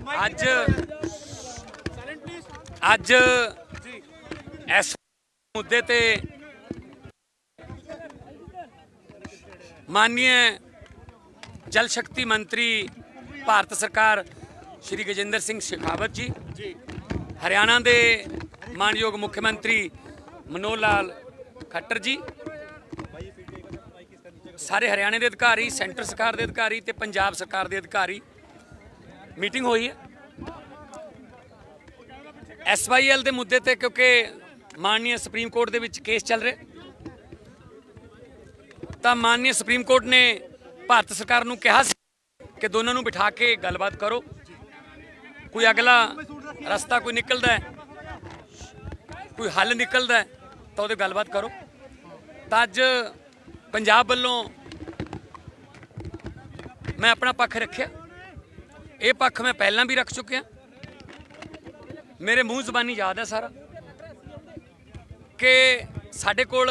ਅੱਜ इस मुद्दे ते माननीय जल शक्ति मंत्री भारत सरकार श्री गजेंद्र सिंह शेखावत जी, हरियाणा के मानयोग मुख्यमंत्री मनोहर लाल खट्टर जी, सारे हरियाणा के अधिकारी, सेंटर सरकार के अधिकारी ते पंजाब सरकार के अधिकारी मीटिंग हुई है SYL के मुद्दे ते, क्योंकि माननीय सुप्रीम कोर्ट के विच केस चल रहे, तो माननीय सुप्रीम कोर्ट ने भारत सरकार नूं कहा कि दोनों नूं बिठा के गलबात करो, कोई अगला रास्ता कोई निकलता है, कोई हल निकलता है तो उहदे गलबात करो। तो अज पंजाब वालों मैं अपना पक्ष रखिया, ये पक्ष मैं पहला भी रख चुकिया, मेरे मूँह जबानी याद है सारा कि साडे कोल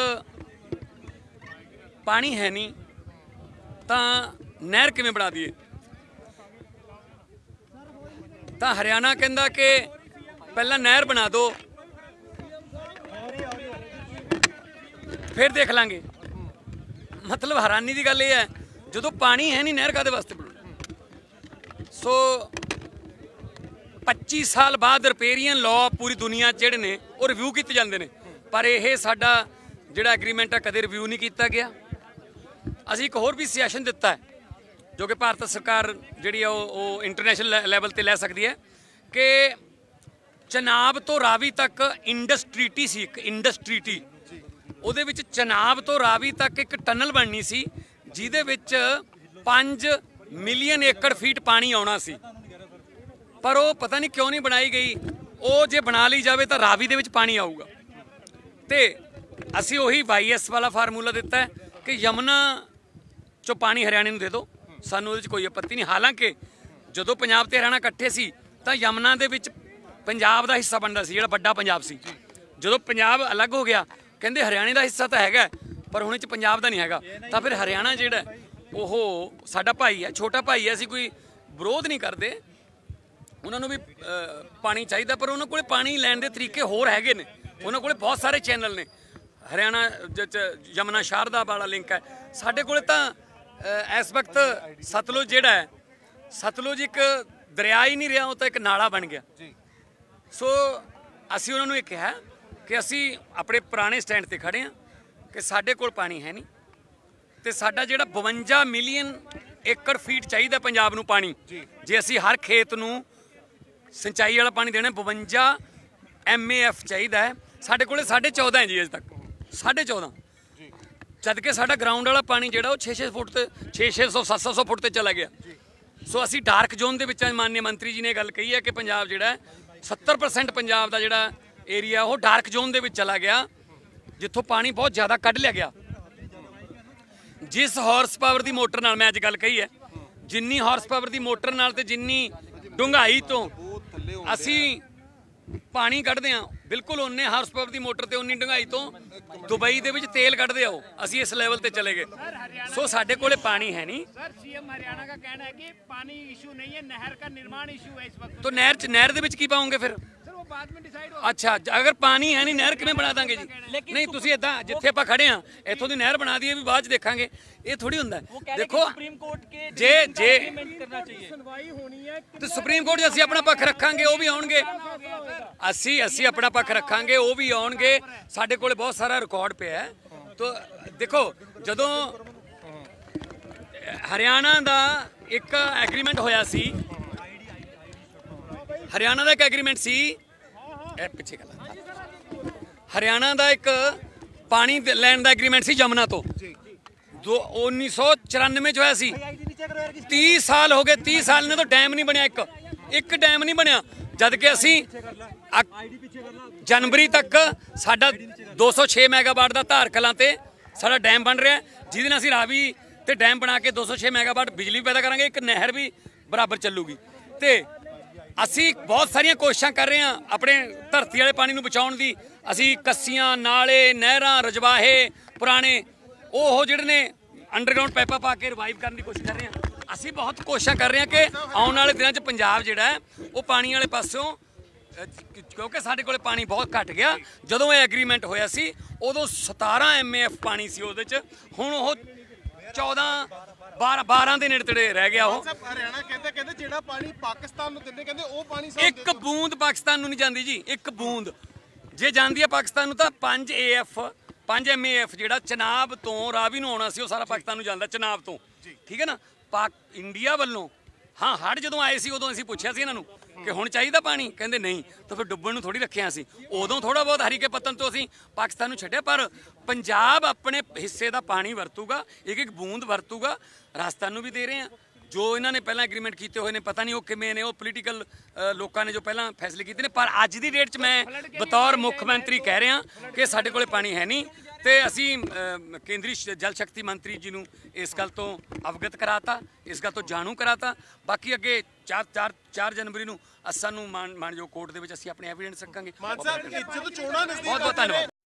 पानी है नहीं तो नहर किवें बना दीए। तो हरियाणा कहंदा कि पहला नहर बना दो फिर देख लांगे। मतलब हैरानी की गल यह है, जो पानी है नहीं नहर काहदे वास्ते बनानी। सो 25 साल बाद रिपेरियन लॉ पूरी दुनिया जिहड़े ने वो रिव्यू किए जाते हैं, पर यह साडा जिहड़ा एग्रीमेंट है कदे रिव्यू नहीं किया गया। असीं एक होर भी सजैशन दिता है जो कि भारत सरकार जिहड़ी वो इंटरनेशनल लैवल पर लै सकती है कि चनाब तो रावी तक इंडस्ट्रीटी सी, एक इंडस्ट्रीटी ਉਹਦੇ ਵਿੱਚ चनाब तो रावी तक एक टनल बननी सी ਜਿਹਦੇ ਵਿੱਚ 5 मिलियन एकड़ फीट पानी आउणा सी, पर वो पता नहीं क्यों नहीं बनाई गई। वो जे बना ली जाए तो रावी दे विच पानी आऊगा। तो असी वही YS वाला फार्मूला दिता है कि यमुना चो पानी हरियाणे नूं दे दो, सानूं उहदे च कोई आपत्ति नहीं। हालांकि जदों पंजाब ते हरियाणा इकट्ठे सी तो यमुना दे विच पंजाब दा हिस्सा बनदा सी, जिहड़ा वड्डा पंजाब सी। जदों पंजाब अलग हो गया कहंदे हरियाणे दा हिस्सा तो हैगा पर हुण इह च पंजाब दा नहीं हैगा, तो फिर हरियाणा जिहड़ा ओह साडा भाई है, छोटा भाई है, असीं कोई विरोध नहीं करते, उन्होंने भी पानी चाहिए, पर उन्होंने कोले पानी लैण दे तरीके होर हैगे ने। उन्होंने कोले बहुत सारे चैनल ने, हरियाणा यमुना शारदा वाला लिंक है, साडे कोले तां इस वक्त सतलुज जिहड़ा है, सतलुज एक दरिया ही नहीं रहा, वो तो एक नाला बन गया। सो असीं उन्होंने कहा कि असी अपने पुराने स्टैंड ते खड़े हैं कि साडे कोल पानी है नहीं, तो साडा जिहड़ा 52 मिलियन एकड़ फीट चाहिए पंजाब नूं पानी, जे असी हर खेत नूं सिंचाई वाला पानी देना 52 MAF चाहिए है, साडे कोले 14.5 है जी अजे तक 14.5, जबकि साडा ग्राउंड वाला पानी जिहड़ा 600 फुट ते 600 700 फुट ते चला गया। सो असी डार्क जोन दे विच माननीय मंत्री जी ने गल कही है कि पंजाब जिहड़ा 70% पंजाब दा जिहड़ा एरिया वो डार्क जोन दे विच चला गया, जिथों पानी बहुत ज़्यादा कढ़ लिया गया। जिस हॉर्स पावर की मोटर नाल मैं अज गल कही है, जिन्नी हॉर्स पावर की मोटर नाल ते जिन्नी डूंघाई तो असी पानी कढ़दे हैं, बिल्कुल उन्ने हॉर्स पावर की मोटर ते उन्नी डूंघाई तो दुबई दे विच तेल कढ़दे आओ, असी इस लैवल ते चले गए। सो साडे कोले पानी है नहीं। सर CM हरियाणा का कहना है कि पानी इशू नहीं है, नहर का निर्माण इशू है इस वक्त। तो नहर दे विच की पाओगे फिर? बाद में डिसाइड हो। अच्छा, अगर पानी है नहीं नहर किवें बना देंगे जी? नहीं, तुसीं इदां जिथे आपां खड़े हाँ इत्थों दी नहर बना दईए भी बाद च देखांगे, ये थोड़ी हुंदा है। देखो जे सुनवाई होनी है तो सुप्रीम कोर्ट असीं अपना पक्ष रखांगे, वो भी आउणगे, असीं अपना पक्ष रखांगे, वो भी आउणगे। साडे कोले बहुत सारा रिकॉर्ड पिया है। तो देखो जदों हरियाणा दा एक एग्रीमेंट होया सी, हरियाणा का एक एग्रीमेंट सी, पिछे गल हरियाणा का एक पानी लैंड का एग्रीमेंट सी यमुना तो 1994 जो है सी। 30 साल हो गए, 30 साल ने तो डैम नहीं बनया, एक डैम नहीं बनया, जबकि असी जनवरी तक साडा 206 मैगावाट का धार कलां ते साडा डैम बन रहा है, जिहदे नाल असीं रावी ते डैम बना के 206 मैगावाट बिजली पैदा करांगे, एक नहर भी बराबर चलूगी। तो असी बहुत सारिया कोशिशें कर रहे हैं अपने धरती वाले पानी बचाने की। असी कस्सियां, नाले, नहरां, रजवाहे पुराने वो जिहड़े ने अंडरग्राउंड पाइपां पा के रिवाइव करने की कोशिश कर रहे हैं। ਅਸੀਂ ਬਹੁਤ ਕੋਸ਼ਿਸ਼ਾਂ ਕਰ ਰਹੇ ਹਾਂ ਕਿ ਆਉਣ ਵਾਲੇ ਦਿਨਾਂ 'ਚ ਪੰਜਾਬ ਜਿਹੜਾ ਹੈ ਉਹ ਪਾਣੀ ਵਾਲੇ ਪਾਸਿਓਂ ਕਿਉਂਕਿ ਸਾਡੇ ਕੋਲੇ ਪਾਣੀ ਬਹੁਤ ਘਟ ਗਿਆ। ਜਦੋਂ ਇਹ ਐਗਰੀਮੈਂਟ ਹੋਇਆ ਸੀ ਉਦੋਂ 17 MAF ਪਾਣੀ ਸੀ ਉਹਦੇ 'ਚ, ਹੁਣ ਉਹ 12 ਦੇ ਨੇੜੇ ਤੇੜੇ ਰਹਿ ਗਿਆ। ਉਹ ਹਰਿਆਣਾ ਕਹਿੰਦੇ ਜਿਹੜਾ ਪਾਣੀ ਪਾਕਿਸਤਾਨ ਨੂੰ ਦਿੰਦੇ ਕਹਿੰਦੇ ਉਹ ਪਾਣੀ ਇੱਕ ਬੂੰਦ ਪਾਕਿਸਤਾਨ ਨੂੰ ਨਹੀਂ ਜਾਂਦੀ ਜੀ, ਇੱਕ ਬੂੰਦ ਜੇ ਜਾਂਦੀ ਹੈ ਪਾਕਿਸਤਾਨ ਨੂੰ ਤਾਂ 5 MAF ਜਿਹੜਾ ਚਨਾਬ ਤੋਂ ਰਾਵੀ ਨੂੰ ਆਉਣਾ ਸੀ ਉਹ ਸਾਰਾ ਪਾਕਿਸਤਾਨ ਨੂੰ ਜਾਂਦਾ ਚਨਾਬ ਤੋਂ, ਠੀਕ ਹੈ ਨਾ। ਇੰਡੀਆ ਵੱਲੋਂ ਹਾਂ ਹੜ੍ਹ ਜਦੋਂ ਆਏ ਸੀ ਉਦੋਂ ਅਸੀਂ ਪੁੱਛਿਆ ਸੀ ਇਹਨਾਂ ਨੂੰ ਕਿ ਹੁਣ ਚਾਹੀਦਾ ਪਾਣੀ, ਕਹਿੰਦੇ ਨਹੀਂ, ਤਾਂ ਫਿਰ ਡੁੱਬਣ ਨੂੰ ਥੋੜੀ ਰੱਖਿਆ ਸੀ। ਉਦੋਂ ਥੋੜਾ ਬਹੁਤ ਹਰੀਕੇ ਪੱਤਨ ਤੋਂ ਅਸੀਂ ਪਾਕਿਸਤਾਨ ਨੂੰ ਛੱਡਿਆ, ਪਰ ਪੰਜਾਬ ਆਪਣੇ ਹਿੱਸੇ ਦਾ ਪਾਣੀ ਵਰਤੂਗਾ, ਇੱਕ ਇੱਕ ਬੂੰਦ ਵਰਤੂਗਾ। ਰਾਜਸਥਾਨ ਨੂੰ ਵੀ ਦੇ ਰਹੇ ਆ। ਜੋ ਇਹਨਾਂ ਨੇ ਪਹਿਲਾਂ ਐਗਰੀਮੈਂਟ ਕੀਤੇ ਹੋਏ ਨੇ, ਪਤਾ ਨਹੀਂ ਉਹ ਕਿਵੇਂ ਨੇ, ਉਹ ਪੋਲੀਟੀਕਲ ਲੋਕਾਂ ਨੇ ਜੋ ਪਹਿਲਾਂ ਫੈਸਲੇ ਕੀਤੇ ਨੇ, ਪਰ ਅੱਜ ਦੀ ਡੇਟ 'ਚ ਮੈਂ ਬਤੌਰ ਮੁੱਖ ਮੰਤਰੀ ਕਹਿ ਰਿਹਾ ਕਿ ਸਾਡੇ ਕੋਲੇ ਪਾਣੀ ਹੈ ਨਹੀਂ, ਤੇ ਅਸੀਂ ਕੇਂਦਰੀ ਜਲ ਸ਼ਕਤੀ ਮੰਤਰੀ ਜੀ ਨੂੰ ਇਸ ਗੱਲ ਤੋਂ ਅਵਗਤ ਕਰਾਤਾ, ਇਸ ਗੱਲ ਤੋਂ ਜਾਣੂ ਕਰਾਤਾ। ਬਾਕੀ ਅੱਗੇ 4 ਜਨਵਰੀ ਨੂੰ ਸਾਨੂੰ ਮਾਨਯੋਗ ਕੋਰਟ ਦੇ ਵਿੱਚ ਅਸੀਂ ਆਪਣੇ ਐਵੀਡੈਂਸ ਰੱਖਾਂਗੇ। ਮਾਨ ਸਾਹਿਬ, ਜਦੋਂ ਚੋਣਾਂ ਨਜ਼ਦੀਕ ਬਹੁਤ ਬਹੁਤ ਧੰਨਵਾਦ।